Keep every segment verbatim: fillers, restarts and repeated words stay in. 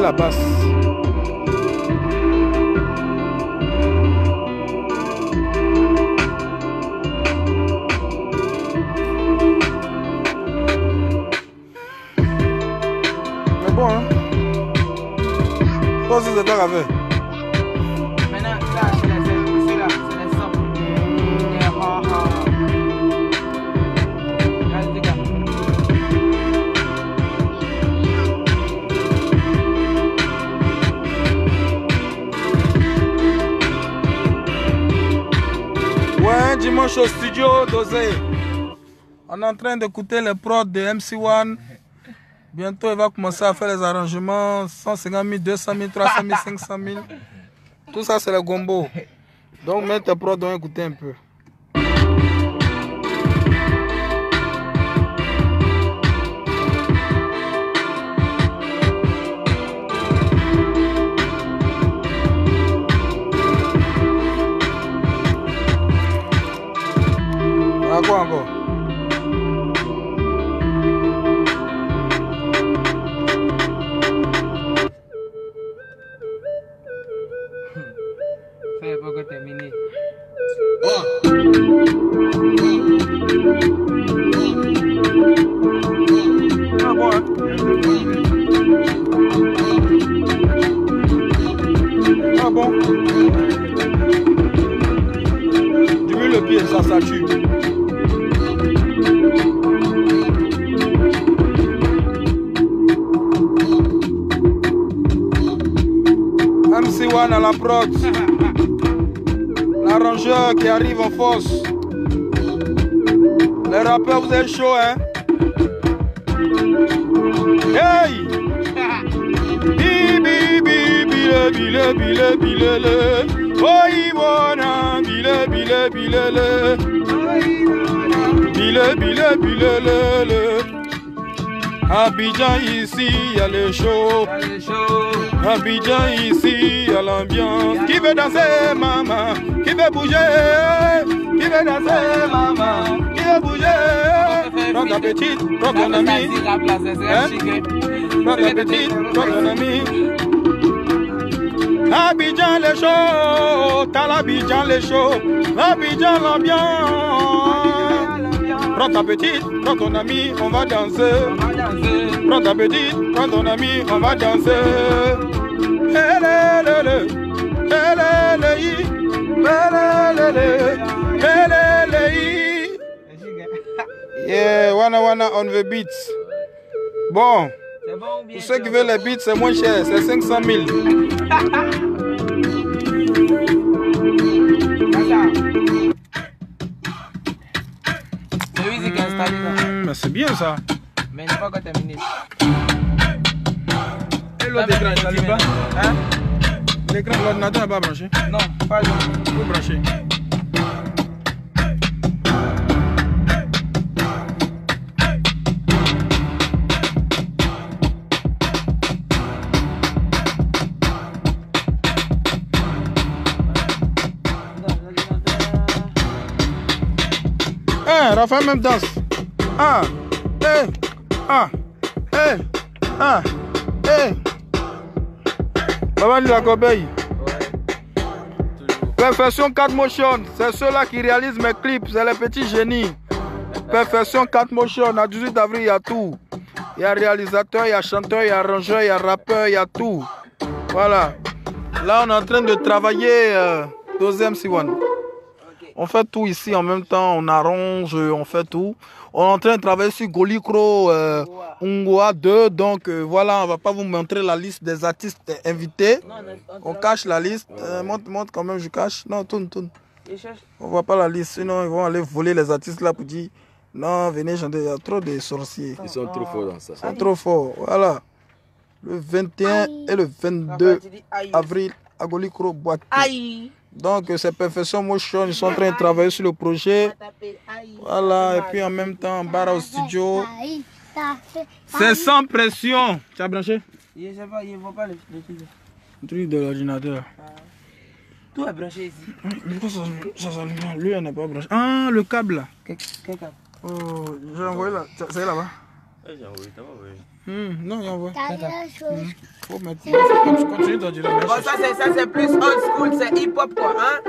la basse. Mais bon, hein. Toi aussi, c'est toi qui as fait. Maintenant, là, c'est les c'est là, c'est les samples. Et ha ha. Regarde, les gars. Ouais, dimanche au studio Dosé. On est en train d'écouter les prods de M C one. Bientôt, il va commencer à faire les arrangements. cent cinquante mille, deux cent mille, trois cent mille, cinq cent mille. Tout ça, c'est le gombo. Donc, mets tes prods, donc écoutez un peu. À quoi encore? Ça n'est pas encore terminé. Ah bon, hein? Ah bon? Diminue le pied, ça, ça tue. M C one à la prod. L'arrangeur qui arrive en force. Les rappeurs, vous êtes chaud, hein? Hey! Bibi, bibi, bile, bile, bile, bile, oh, Ivona, bile, bile, bile, bile, bile, bile, Abidjan ici, y'a le show. Abidjan ici, y'a l'ambiance. Qui veut danser, maman? Qui veut bouger? Qui veut danser, maman? Qui veut bouger? Prends ta petite, prends ton ami. Prends ta petite, prends ton ami. Abidjan le show, t'as l'Abidjan le show. Abidjan l'ambiance. Prends ta petite, prends ton ami, on va danser. Prends ta petite, prends ton ami, on va danser. Yeah, wana wana on the beats. Bon, pour ceux qui veulent les beats, c'est moins cher, c'est cinq cent mille. Mmh, mais c'est bien ça. Mais il n'est pas encore terminé. Et l'autre écran, il n'allume pas? Hein? L'écran de l'ordinateur n'est pas branché? Non, pas du tout. Vous branchez. Hein, Raphaël même danse. Ah, eh, ah, eh, ah, eh. Maman la corbeille. Perfection quatre motion, c'est ceux-là qui réalisent mes clips, c'est les petits génies. Perfection quatre motion, à dix-huit avril, il y a tout. Il y a réalisateur, il y a chanteur, il y a arrangeur, il y a rappeur, il y a tout. Voilà. Là, on est en train de travailler euh, deuxième C one. On fait tout ici en même temps, on arrange, on fait tout. On est en train de travailler sur Golikro euh, Ungoa deux, donc euh, voilà, on ne va pas vous montrer la liste des artistes invités. On cache la liste, euh, montre, montre quand même, je cache. Non, tourne, tourne. On ne voit pas la liste, sinon ils vont aller voler les artistes là pour dire non, venez chanter, il y a trop de sorciers. Ils sont trop forts dans ça. Ils sont trop forts, voilà. Le vingt et un et le vingt-deux avril à Golikro Boîte. Donc, c'est Perfection Motion, ils sont en train de travailler sur le projet. Voilà, et puis en même temps, Bara au studio. C'est sans pression. Tu as branché? Je ne sais pas, je ne vois pas le truc. Le truc de l'ordinateur. Tout est branché ici. Pourquoi ça, ça s'allume? Lui, il n'est pas branché. Ah, le câble là. Quel câble? Oh, j'ai envoyé là. C'est là-bas. j'ai envoyé, t'as envoyé. Hum, non, il envoie. T'as la chose. Faut mettre. Tu continues de dire. Bon, ça c'est ça c'est plus old school, c'est hip hop quoi, hein.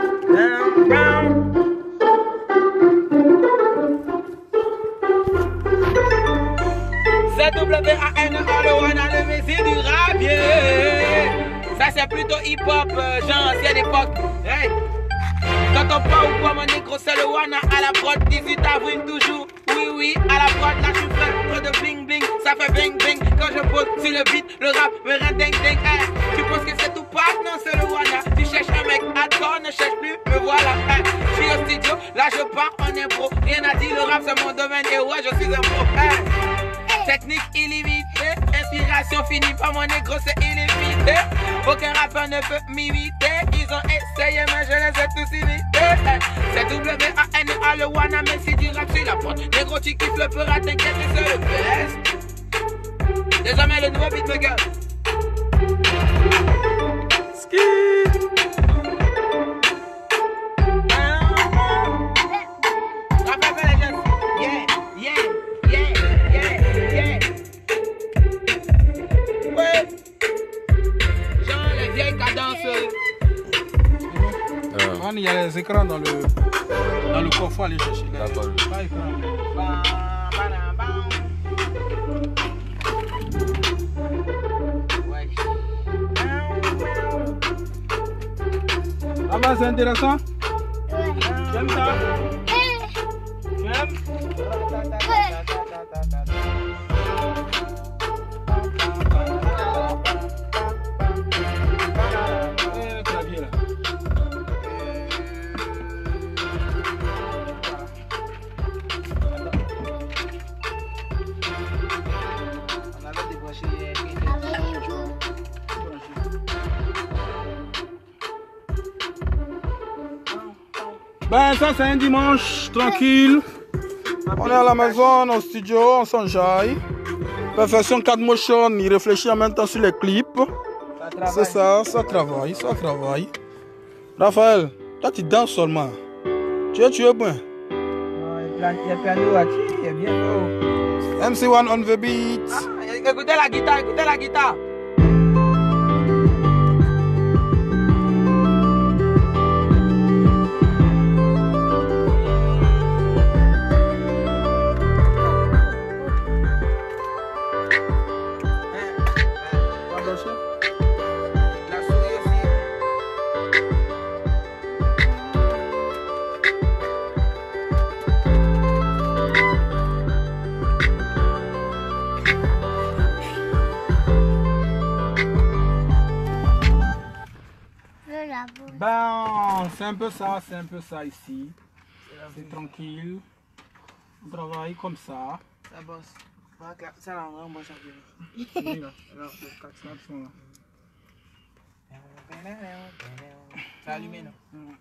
C'est W A N A le Wana, le messie du rap, yeah. Ça c'est plutôt hip hop, euh, genre ancienne époque. Hey. Quand on parle ou quoi mon négro c'est le Wana à la prod, dix-huit avril toujours. Oui oui à la prod, là je suis prêt, trop de bling bling, ça fait bing bing. Quand je pose sur le beat, le rap me rend ding ding. Hey. Tu penses que c'est tout pas? Non c'est le Wana. Tu cherches un mec hardcore, ne cherche plus, me voilà. Hey. Je suis au studio, là je pars en impro. Rien à dire, le rap c'est mon domaine et ouais je suis un pro. Hey. Technique illimitée, inspiration finie par mon négro, c'est illimité. Aucun rappeur ne peut m'imiter. Ils ont essayé, mais je les ai tous imités. C'est W A N A le Wana, mais si tu rap sur la porte. Négro, tu kiffes le peur, t'inquiète, c'est le best. Désormais, le nouveau beat me gueule. Ski. Yeah, yeah, yeah. Il y a les écrans dans le dans le coffre, aller chercher. D'accord. Pas écran. Ah bah c'est intéressant. Ouais. J'aime ça. Eh. J'aime. Eh, clavier là. On avait débranché. Avec tout. Ben ça c'est un dimanche tranquille. On est à la maison, au studio, on s'enjaille. Perfection quatre motion, il réfléchit en même temps sur les clips. C'est ça, ça travaille, ça travaille. Raphaël, toi tu danses seulement. Tu es, tu es bien. Il y a le piano là, il est bien beau. M C one on the beat. Ah, écoutez la guitare, écoutez la guitare. La souris aussi. Je la boule. Ben, c'est un peu ça, c'est un peu ça ici. C'est tranquille. On travaille comme ça. Ça bosse. Ça là, on bosse un peu. Oui, là. Alors, les quatre snaps sont là. Ça allumé, non? Mm.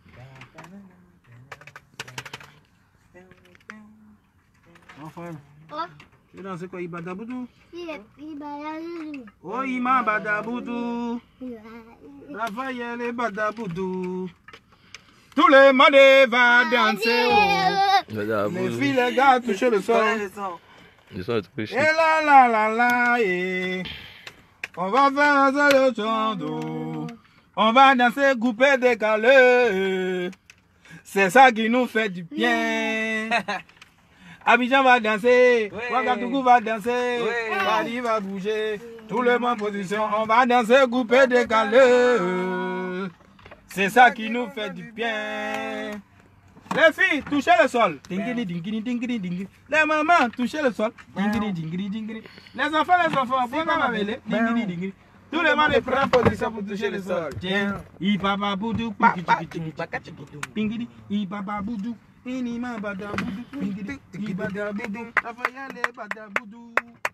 Raphaël, Oh, tu danses quoi, Ibadaboudou? il est il va y aller. Oh, Ima Badaboudou. Il va- Raphaël et Badaboudou. Tous les mandés va danser. Oh. Les filles, les gars, toucher le sol. Le son. Ils sont trop chics. Et la la la la, et on va faire le chando. On va danser coupé décalé. C'est ça qui nous fait du bien. Abidjan va danser, Ouais. Ouagadougou va danser, Ouais. Paris va bouger, tout le monde en position, on va danser coupé décalé. C'est ça qui nous fait du bien. Les filles, touchez le sol. Dingiri, dingiri, dingiri, dingiri. Les mamans, touchez le sol. Dingiri, dingiri, dingiri. Les enfants, les enfants, pour ma mêlée. Dingiri, dingiri. Tout le monde est prêt en position pour toucher le sol. Tiens, i papa boudou, pingiri, i papa boudou, inima bada boudou, pingiri, i bada boudou, Raphaël et bada boudou.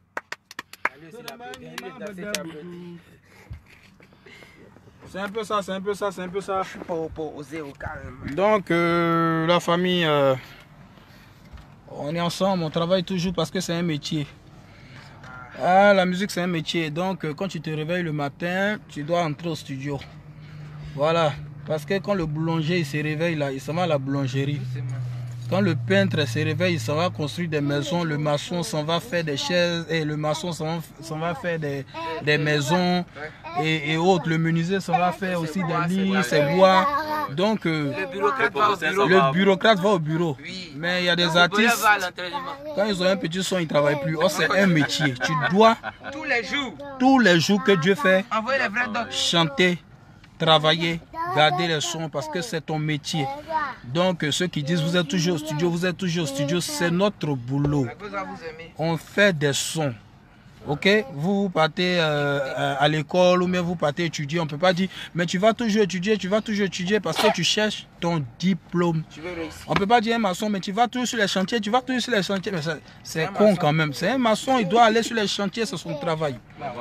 C'est un peu ça, c'est un peu ça, c'est un peu ça. Pour, pour oser au calme. Donc, euh, la famille, euh, on est ensemble, on travaille toujours parce que c'est un métier. Ah, la musique, c'est un métier. Donc, euh, quand tu te réveilles le matin, tu dois entrer au studio. Voilà. Parce que quand le boulanger il se réveille, là, il s'en va à la boulangerie. Quand le peintre se réveille, il s'en va construire des maisons, le maçon s'en va faire des chaises, et le maçon s'en va, va faire des, des maisons et, et autres. Le menuisier s'en va faire aussi des lits, ses bois. Donc, euh, Le bureaucrate va au bureau. le bureaucrate va au bureau. Oui. Mais il y a des Le artistes, va à l'entraînement. quand ils ont un petit son, ils ne travaillent plus. Oh, c'est un métier. Tu dois, Tous les jours. tous les jours que Dieu fait, Envoyez les vrais docs. chanter, travailler, garder les sons parce que c'est ton métier. Donc ceux qui disent vous êtes toujours au studio, vous êtes toujours au studio, c'est notre boulot. On fait des sons. Ok, vous, vous partez euh, à l'école ou bien vous partez étudier, on ne peut pas dire mais tu vas toujours étudier, tu vas toujours étudier parce que tu cherches ton diplôme. On ne peut pas dire un maçon mais tu vas toujours sur les chantiers, tu vas toujours sur les chantiers. C'est con quand même, c'est un maçon, il doit aller sur les chantiers, c'est son travail.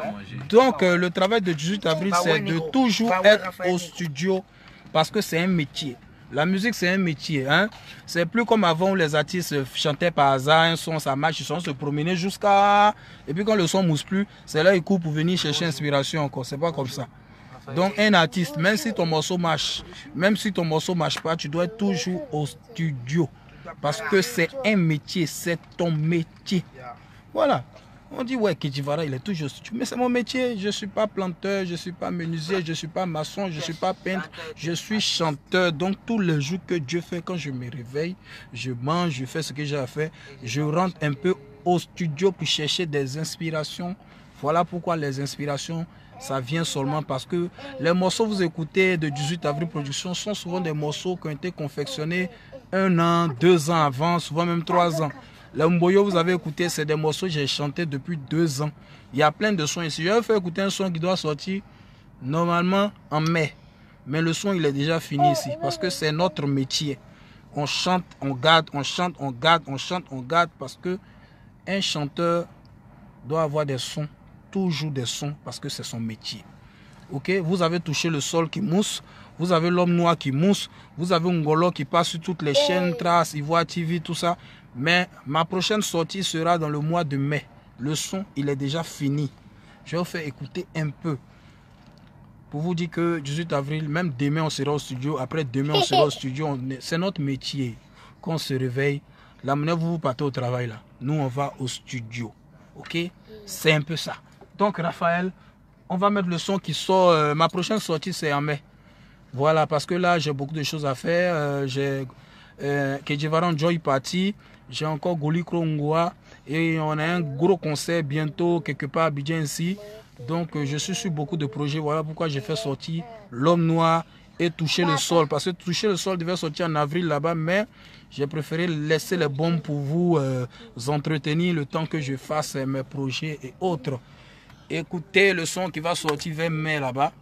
Donc euh, le travail de dix-huit avril c'est de toujours être au studio parce que c'est un métier. La musique, c'est un métier. Hein? C'est plus comme avant où les artistes chantaient par hasard, un son, ça marche, ils sont se promener jusqu'à... Et puis quand le son mousse plus, c'est là ils courent pour venir chercher inspiration encore. C'est pas comme ça. Donc un artiste, même si ton morceau marche, même si ton morceau marche pas, tu dois être toujours au studio. Parce que c'est un métier, c'est ton métier. Voilà. On dit, ouais, Kedjivara, il est toujours studio. Mais c'est mon métier. Je ne suis pas planteur, je ne suis pas menuisier, je ne suis pas maçon, je ne suis pas peintre. Je suis chanteur. Donc, tous les jours que Dieu fait, quand je me réveille, je mange, je fais ce que j'ai à faire. Je rentre un peu au studio pour chercher des inspirations. Voilà pourquoi les inspirations, ça vient seulement parce que les morceaux que vous écoutez de dix-huit avril Productions sont souvent des morceaux qui ont été confectionnés un an, deux ans avant, souvent même trois ans. Le Mboyo, vous avez écouté, c'est des morceaux que j'ai chanté depuis deux ans. Il y a plein de sons ici. Je vais faire écouter un son qui doit sortir normalement en mai. Mais le son, il est déjà fini ici parce que c'est notre métier. On chante, on garde, on chante, on garde, on chante, on garde parce que un chanteur doit avoir des sons, toujours des sons parce que c'est son métier. Ok, vous avez touché le sol qui mousse. Vous avez l'homme noir qui mousse. Vous avez Ngolo qui passe sur toutes les chaînes, Trace, Ivoire T V, tout ça. Mais ma prochaine sortie sera dans le mois de mai. Le son, il est déjà fini. Je vais vous faire écouter un peu. Pour vous dire que dix-huit avril, même demain on sera au studio. Après demain on sera au studio. C'est notre métier. Quand on se réveille, la manière vous partez au travail là. Nous on va au studio. Ok? C'est un peu ça. Donc Raphaël, on va mettre le son qui sort. Euh, ma prochaine sortie c'est en mai. Voilà, parce que là j'ai beaucoup de choses à faire. Euh, j'ai euh, Kedjivara Joy Party. J'ai encore Goli Krongoa et on a un gros concert bientôt quelque part à Abidjan ici. Donc euh, je suis sur beaucoup de projets. Voilà pourquoi j'ai fait sortir L'Homme Noir et Toucher le Sol. Parce que Toucher le Sol devait sortir en avril là-bas, mais j'ai préféré laisser les bombes pour vous euh, entretenir le temps que je fasse euh, mes projets et autres. Écoutez le son qui va sortir vers mai là-bas.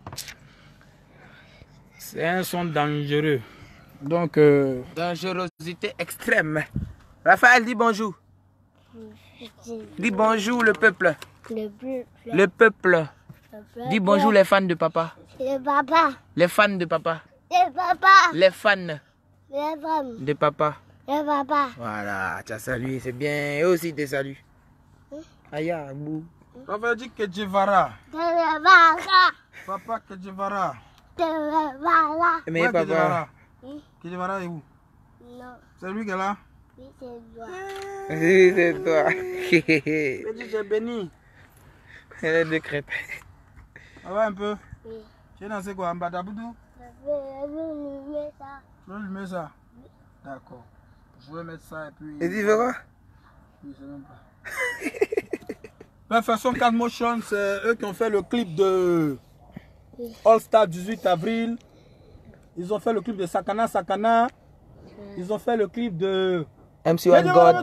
C'est un son dangereux. Donc, euh, dangerosité extrême. Raphaël, dis bonjour. Dis bonjour le peuple. Le peuple. Le peuple. Dis bonjour les fans de papa. Le papa. Les fans de papa. Le papa. Les fans Le femme. de papa. Le papa. Voilà, tu as salué, c'est bien. Et aussi tes saluts. Aïe, bou. Raphaël dit Kedjivara. Le papa. Papa Kedjivara. Le papa. Mais Ouais, papa. Kedjivara. Kedjivara est où? Non. C'est lui qui est là? Oui, c'est toi. Oui, c'est toi. Il dit j'ai béni. Elle est de crête. Ça va un peu? Oui. Tu es dans ce quoi? En Badaboudou? Je vais mettre ça. Tu veux allumer ça? D'accord. Je vais mettre ça et puis... Et tu veux quoi? Je sais même pas. Perfection quatre Motion, c'est eux qui ont fait le clip de All Star dix-huit avril. Ils ont fait le clip de Sakana Sakana. Ils ont fait le clip de M C One God.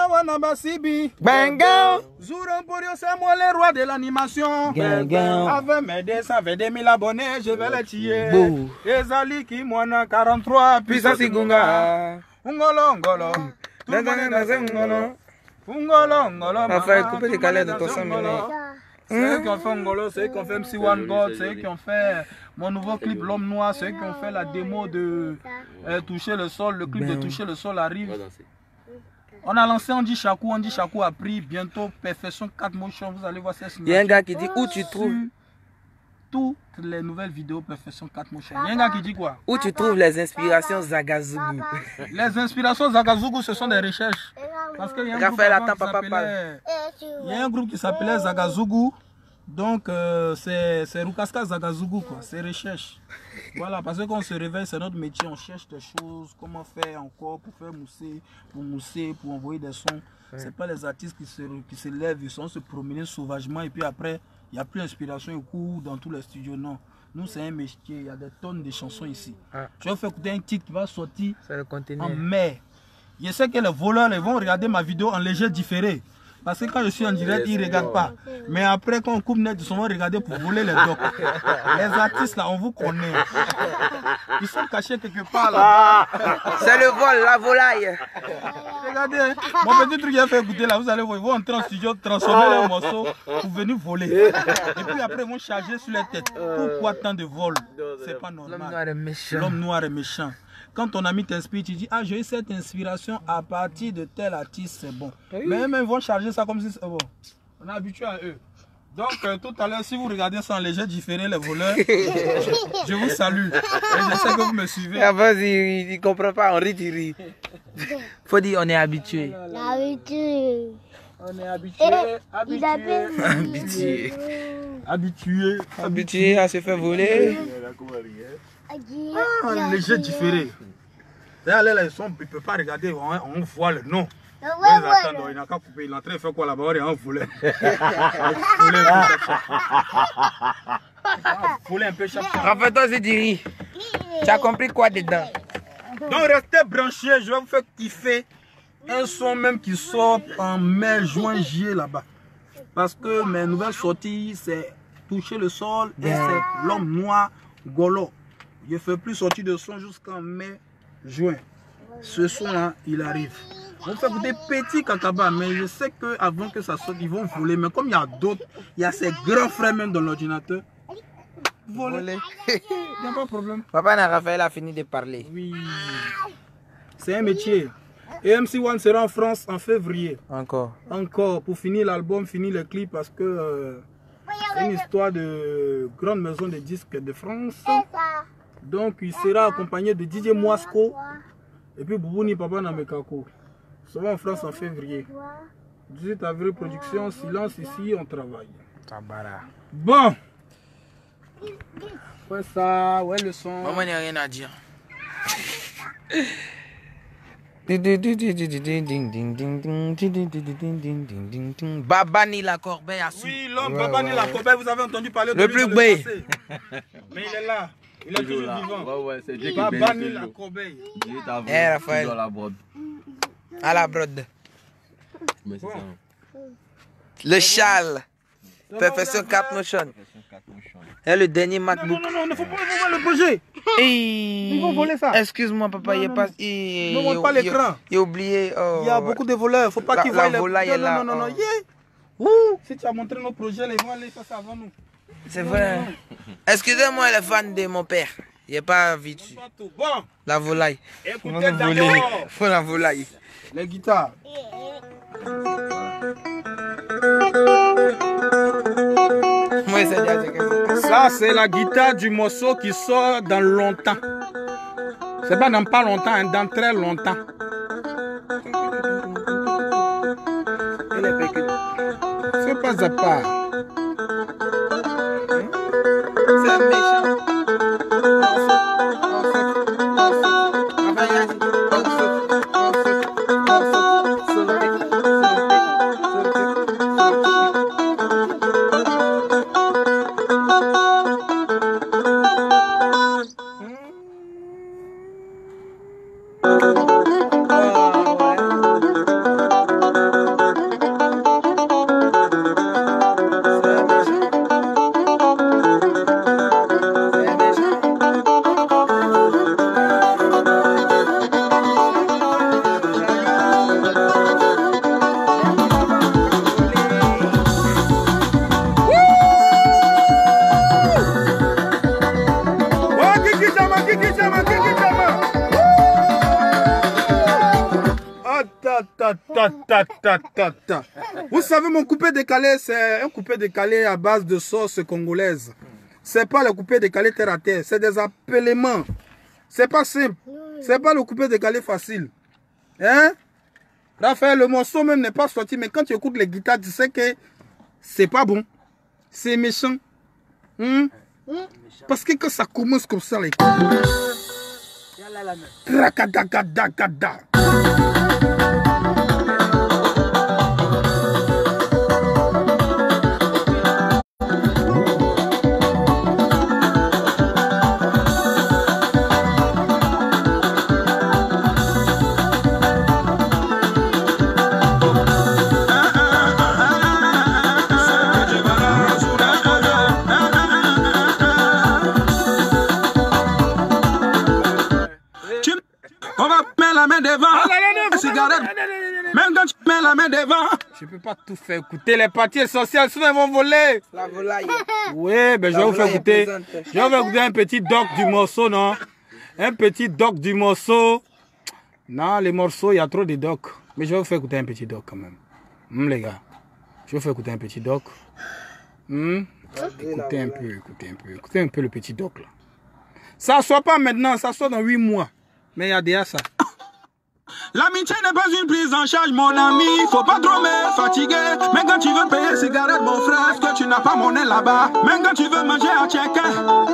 Bengal. Zouromporio, c'est moi le roi de l'animation. Bengal. Avec mes deux cent vingt mille abonnés, je vais les tuer. Bouh. Ezali qui m'en quarante-trois. Puissance Igunga. Ungolo, Ungolo. Ngolo. Ungolo, Ngolo. Raphaël, coupez les calais de ton sang. C'est eux qui ont fait Ngolo, c'est eux qui ont fait M C One God, c'est eux qui ont fait mon nouveau clip L'Homme Noir, c'est eux qui ont fait la démo de euh, Toucher le Sol, le clip de Toucher le Sol arrive. On a lancé Andy Chakou, Andy Chakou a pris bientôt Perfection quatre Motion, vous allez voir ça. Il y a un gars qui dit où tu trouves toutes les nouvelles vidéos Perfection quatre motion. Il y a un gars qui dit quoi? Où tu trouves les inspirations Zagazougou? Les inspirations Zagazougou, ce sont des recherches. Parce qu'il y a un groupe, Raphaël, avant attends, qui papa s'appelait- il y a un groupe qui s'appelait Zagazougou. Donc, euh, c'est Rukaska Zagazougou, quoi. C'est recherche. Voilà, parce que quand on se réveille, c'est notre métier. On cherche des choses, comment faire encore pour faire mousser, pour mousser, pour envoyer des sons. Ouais. C'est pas les artistes qui se, qui se lèvent, ils sont se promener sauvagement et puis après, il n'y a plus d'inspiration, ils courent dans tous les studios. Non. Nous, c'est un métier. Il y a des tonnes de chansons ici. Ah. Je vais faire écouter un titre qui va sortir en mai. Je sais que les voleurs ils vont regarder ma vidéo en léger différé. Parce que quand je suis en direct, ils ne regardent pas. Mais après, quand on coupe net, ils sont regardés pour voler les docs. Les artistes, là, on vous connaît. Ils sont cachés quelque part, là. C'est le vol, la volaille. Regardez, hein. Mon petit truc, il a fait écouter, là. Vous allez voir, ils vont entrer en studio, transformer les morceaux pour venir voler. Et puis après, ils vont charger sur les têtes. Pourquoi tant de vols? C'est pas normal. L'homme noir est méchant. L'homme noir est méchant. Quand ton ami t'inspire, tu dis, ah, j'ai eu cette inspiration à partir de tel artiste, c'est bon. Oui. Mais même ils vont charger ça comme si c'est bon. On est habitué à eux. Donc, euh, tout à l'heure, si vous regardez ça en léger différé, les voleurs, je, je vous salue. Et je sais que vous me suivez. Ah, vas-y, il ne comprend pas, on rit, il rit. Faut dire, on est habitué. Habitué. On est habitué. Habitué. Habitué. Habitué. Habitué à se faire voler. Ah, léger différé. Là, là, ils ne peuvent pas regarder, on, on voit le nom. Ils attendent, il n'a qu'à couper, il est en train de faire quoi là-bas, il est en volet. Voler un peu chaque fois. Raphaël, toi, c'est du riz. Tu as compris quoi dedans? Donc, restez branchés, je vais vous faire kiffer un son même qui sort en mai, juin, juillet là-bas. Parce que mes nouvelles sorties, c'est toucher le sol et c'est l'homme noir Golo. Je ne fais plus sortir de son jusqu'en mai, juin. Ce son-là, il arrive. On fait des petits Kakaba, mais je sais qu'avant que ça sorte, ils vont voler. Mais comme il y a d'autres, il y a ces grands frères même dans l'ordinateur. Voler. Il n'y a pas de problème. Papa Raphaël a fini de parler. Oui. C'est un métier. Et M C One sera en France en février. Encore. Encore. Pour finir l'album, finir le clip, parce que euh, c'est une histoire de grande maison de disques de France. Donc il sera accompagné de D J Moisco et puis Boubouni Papa Namekako. Ça va en France en février. dix-huit avril, production, silence ici, on travaille. Tabara. Bon. Ouais ça, ouais le son. Maman n'a rien à dire. Babani la corbeille a su. Oui, l'homme Babani la corbeille, vous avez entendu parler de le lui plus dans beau. Mais il est là. Il est toujours vivant. Ouais, ouais, c'est Dieu qui Babani la corbeille. Eh, Raphaël. À la brode. À la brode. Mais c'est Bon. ça. Le châle. Perfection quatre motion. Et le dernier Non, MacBook. non, non, non, il ne faut pas voir le projet. Ils Ils vont voler ça. Excuse-moi, papa, Non, il non, pas. non. Il Ne montre pas l'écran. Il a oublié. oh, Il y a beaucoup de voleurs, il ne faut pas La- qu'ils la voient les volaille est Non, là, non, non, non, oh. yeah. Ouh. Si tu as montré nos projets, ils vont aller faire ça avant nous. C'est vrai. Excusez-moi, les fans de mon père. Il n'est pas vite. Pas tout. Bon, La volaille. écoutez Faut la voler. d'abord Faut la volaille. les guitares. Moi, c'est déjà c'est que- Ça, c'est la guitare du morceau qui sort dans longtemps. C'est pas dans pas longtemps, hein, dans très longtemps. Et les pécules. C'est pas à part. C'est un méchant. On saute, on saute, on saute. Enfin, il y a dit, on saute, on saute, on saute. Sauter, sauter, sauter, sauter. Oh, Kiki Chama, Kiki Chama, Kiki Chama. Ah, ta, ta, ta, ta, ta, ta, ta. Vous savez, mon coupé décalé, c'est un coupé décalé à base de sauce congolaise. c'est pas le coupé décalé terre à terre, c'est des appelements. C'est pas simple. C'est pas le coupé décalé facile. Hein? Raphaël, le morceau même n'est pas sorti, mais quand tu écoutes les guitares, tu sais que c'est pas bon. C'est méchant. Hein? Parce que quand ça commence comme ça, les Tracadagadagada. Même quand tu mets la main devant, je peux pas tout faire écouter. Les parties essentielles, sinon ils vont voler. La volaille. Oui, ben je vais vous faire écouter. Je vais vous faire écouter un petit doc du morceau, non? Un petit doc du morceau. Non, les morceaux, il y a trop de docs. Mais je vais vous faire écouter un petit doc quand même. Hum, les gars. Je vais vous faire écouter un petit doc. Hum. Écoutez un peu, écoutez un peu. Écoutez un peu le petit doc là. Ça soit pas maintenant, ça soit dans huit mois. Mais il y a déjà ça. l'amitié n'est pas une prise en charge, mon ami. Faut pas trop me fatiguer. Mais quand tu veux payer cigarette, mon frère, est-ce que tu n'as pas monnaie là-bas? Même quand tu veux manger à checker.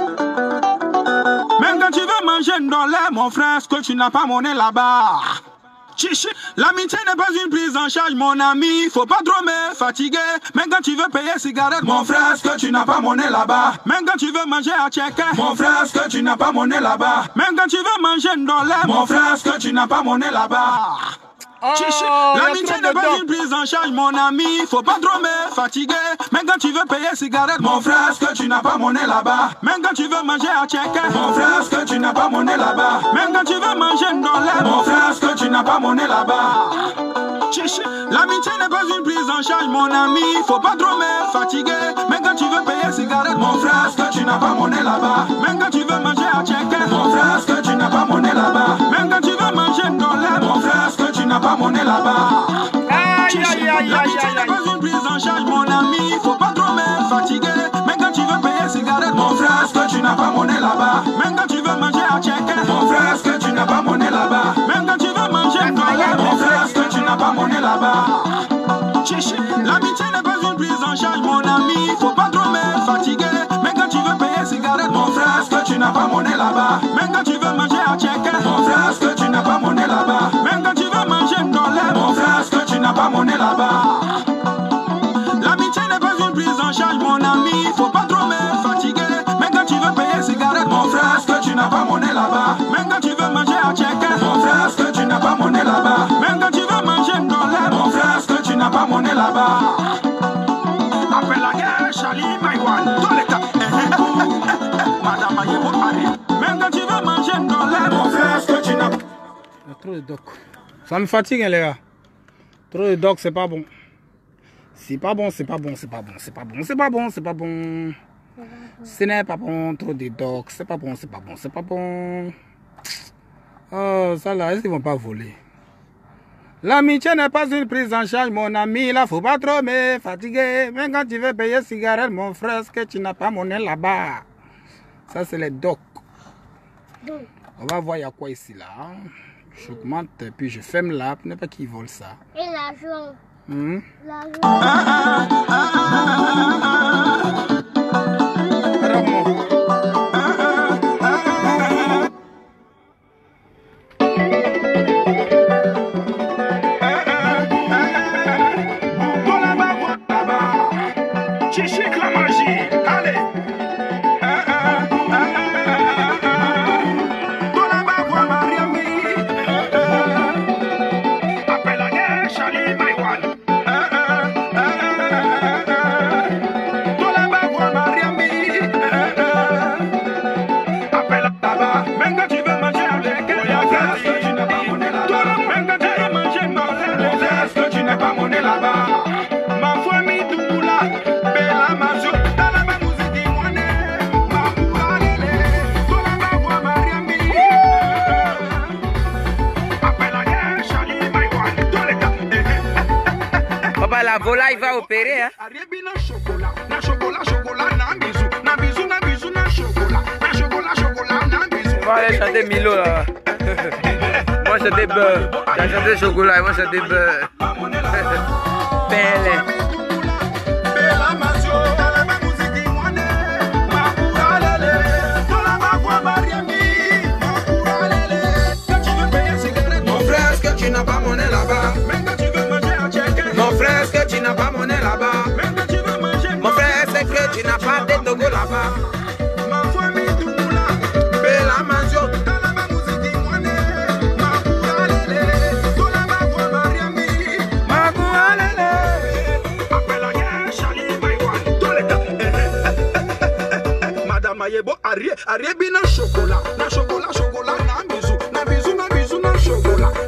Même quand tu veux manger un dollar, mon frère, est-ce que tu n'as pas monnaie là-bas? Chichi, l'amitié n'est pas une prise en charge, mon ami. Faut pas trop me fatiguer. Même quand tu veux payer cigarette, mon frère, est-ce que tu n'as pas monnaie là-bas? Même quand tu veux manger à checker, mon frère, est-ce que tu n'as pas monnaie là-bas? Même quand tu veux manger un dollar, mon frère, est-ce que tu n'as pas monnaie là-bas? Chichi, l'amitié n'est pas une prise en charge, mon ami. Faut pas trop me fatiguer. Même quand tu veux payer cigarette, mon frère, est-ce que tu n'as pas monnaie là-bas? Même quand tu veux manger à checker, mon frère, est-ce que tu n'as pas monnaie là-bas? Même quand tu veux manger un dollar, mon frère, est-ce que tu n'as pas monnaie là-bas? Chichi, l'amitié n'est pas une prise en charge, mon ami. Faut pas trop me fatiguer. Même quand tu veux payer cigarette, mon frère, est-ce que tu n'as pas monnaie là-bas? Même quand tu veux manger à checker, mon frère, est-ce que tu n'as pas monnaie là-bas? Même quand tu veux manger un dollar, mon frère, est-ce que tu n'as pas monnaie là-bas? L'amitié n'est pas une prise en charge, mon ami. Faut pas trop me fatiguer. Même quand tu veux payer cigarette, mon frère, est-ce que tu n'as pas monnaie là-bas? Même quand tu veux manger à checker, mon frère, est-ce que tu n'as pas monnaie là-bas? Même quand tu veux manger un dollar, mon frère, est-ce que tu n'as pas monnaie là-bas? Chichi, l'amitié n'est pas une prise en charge, mon ami. Faut pas trop me fatiguer. Même quand tu veux payer cigarette, mon frère, est-ce que tu n'as pas monnaie là-bas? Même quand tu veux manger à checker, mon frère, est-ce que tu n'as pas monnaie là-bas? Même quand tu veux manger un dollar, mon frère, est-ce que tu n'as pas monnaie là-bas? L'amitié n'est pas une prise en charge, mon ami. Faut pas trop me fatiguer. Même quand tu veux payer cigarette, mon frère, est-ce que tu n'as pas monnaie là-bas? Même quand tu veux manger à checker, mon frère, est-ce que tu n'as pas monnaie là-bas? Même quand tu veux manger un dollar, mon frère, est-ce que tu n'as pas monnaie là-bas? Après la guerre, Charlie, my one, tous les cas. Madame Ayebo arrive. Même quand tu veux manger un dollar, mon frère, est-ce que tu n'as pas... Il y a trop de doc. Ça me fatigue, hein, les gars. Trop de doc, c'est pas bon. C'est pas bon, c'est pas bon, c'est pas bon, c'est pas bon, c'est pas bon, c'est pas bon. Ce n'est pas bon, trop de doc. C'est pas bon, c'est pas bon, c'est pas bon. Oh, ça là, est-ce qu'ils vont pas voler? L'amitié n'est pas une prise en charge, mon ami. Là, faut pas trop me fatiguer. Même quand tu veux payer cigarette, mon frère, est-ce que tu n'as pas monnaie là-bas? Ça, c'est les docs. On va voir, il y a quoi ici, là. J'augmente, puis je ferme là, pour ne pas qu'ils volent ça. Et l'argent. Hmm? L'argent. Chichique la magie, allez. Après la guerre, Charlie, my one. Après la tabac, même quand tu veux manger avec elle, est-ce que tu n'as pas monnaie là-bas? Même quand tu veux manger mon frère, est-ce que tu n'as pas monnaie là-bas? Ma famille Douboula, Bella Mazio, dans la même musique, moi, ma poula, dans la même voix, Mariami. Après la guerre, Charlie, my one, dans les cas. Papa, la volaille va opérer, hein? Arrive na chocolat, na chocolat, chocolat, na bisou, na bisou, na bisou. chocolat, na chocolat, chocolat, na bisou. On va aller chanter Milo là. Moi chanter beurre. J'ai chanté chocolat, moi chanter beurre. Belle. Mon frère, est-ce que tu n'as pas monnaie là-bas? Mon frère, est-ce que tu n'as pas monnaie là-bas? Mon frère, est-ce que tu n'as pas de Togo là-bas? Arrière, arrière, bien chocolat, na chocolat, chocolat, na bisou, na bisou, na bisou, na chocolat.